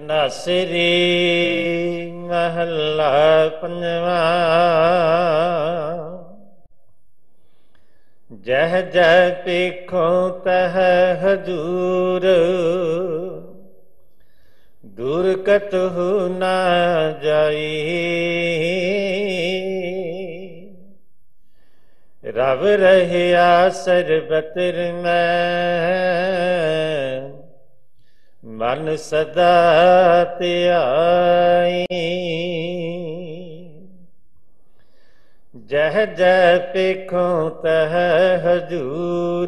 ਧਨਾਸਰੀ ਮਹੱਲਾ ਪੰਜਵਾ। ਜਹ ਜਹ ਪੇਖੋ ਤਹ ਹਜੂਰ, ਦੂਰ ਕਤਹੁ ਨਾ ਜਾਈ। ਰਵ ਰਹਿਆ ਸਰਬਤਰ ਮੈਂ, ਮਨ ਸਦਾ ਧਿਆਈ। ਜਹ ਜਹ ਪੇਖੋ ਤਹ ਹਜੂਰ,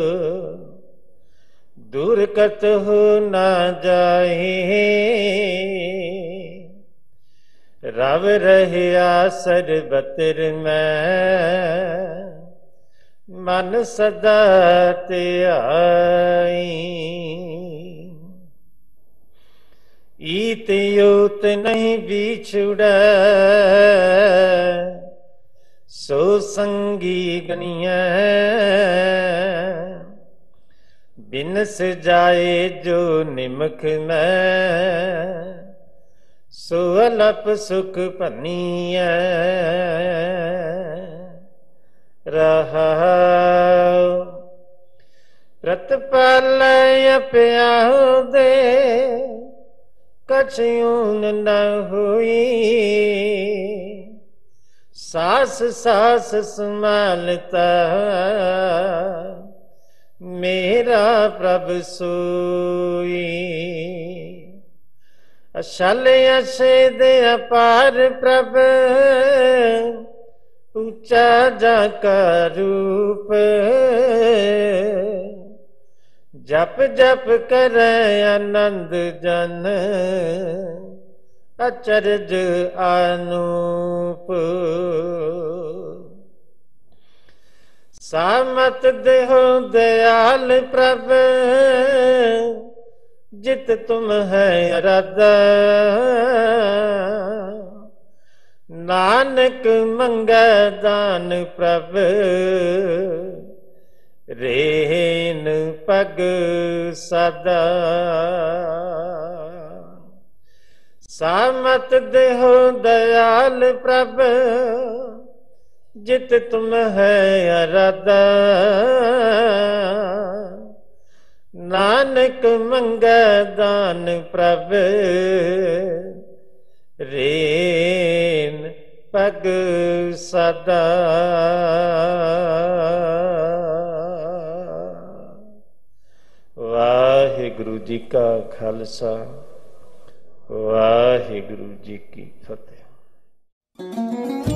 ਦੂਰ ਕਤਹੁ ਨਾ ਜਾਈ। ਰਵ ਰਹਿਆ ਸਰਬਤਰ ਮੈਂ, ਮਨ ਸਦਾ ਧਿਆਈ। ਈਤ ਯੂਤ ਨਹੀਂ ਵਿਛੁੜੈ, ਸੋ ਸੰਗੀ ਗਣੀਐ। ਬਿਨਸ ਜਾਏ ਜੋ ਨਿਮਖ ਮੈਂ, ਸੋ ਅਲਪ ਸੁਖ ਭੰਨੀਐ। ਰਹਾਉ ਪ੍ਰਤਪਾਲੈ ਅਪਿਆਹੁ ਦੇ, ਕਛੁ ਨ ਹੋਈ। ਸਾਸ ਸਾਸ ਸੰਭਾਲਤਾ, ਮੇਰਾ ਪ੍ਰਭ ਸੋਈ। ਅਛਲ ਅਛੇਦ ਅਪਾਰ ਪ੍ਰਭ, ਉੱਚਾ ਜਾ ਕਾ ਰੂਪ। ਜਪ ਜਪ ਕਰੈ ਆਨੰਦ ਜਨ, ਅਚਰਜ ਆਨੂਪ। ਸਾਮਤ ਦੇਹੁ ਦਇਆਲ ਪ੍ਰਭ, ਜਿਤ ਤੁਮ ਹੈ ਅਰਾਧਾ। ਨਾਨਕ ਮੰਗੈ ਦਾਨ ਪ੍ਰਭ, ਰੇਨ ਪਗ ਸਦਾ। ਸਾਮਤ ਦੇਹੁ ਦਇਆਲ ਪ੍ਰਭ, ਜਿਤ ਤੁਮ ਹੈ ਅਰਾਧਾ। ਨਾਨਕ ਮੰਗੈ ਦਾਨ ਪ੍ਰਭ, ਰੇਨ ਪਗ ਸਦਾ। ਵਾਹਿਗੁਰੂ ਜੀ ਕਾ ਖਾਲਸਾ, ਵਾਹਿਗੁਰੂ ਜੀ ਕੀ ਫਤਿਹ।